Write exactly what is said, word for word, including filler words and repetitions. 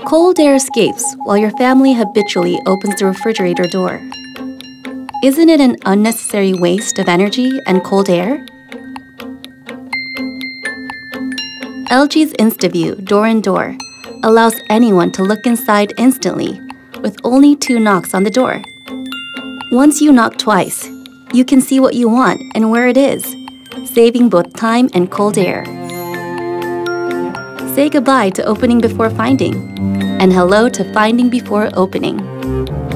Cold air escapes while your family habitually opens the refrigerator door. Isn't it an unnecessary waste of energy and cold air? L G's InstaView Door-in-Door allows anyone to look inside instantly with only two knocks on the door. Once you knock twice, you can see what you want and where it is, saving both time and cold air. Say goodbye to opening before finding, and hello to finding before opening.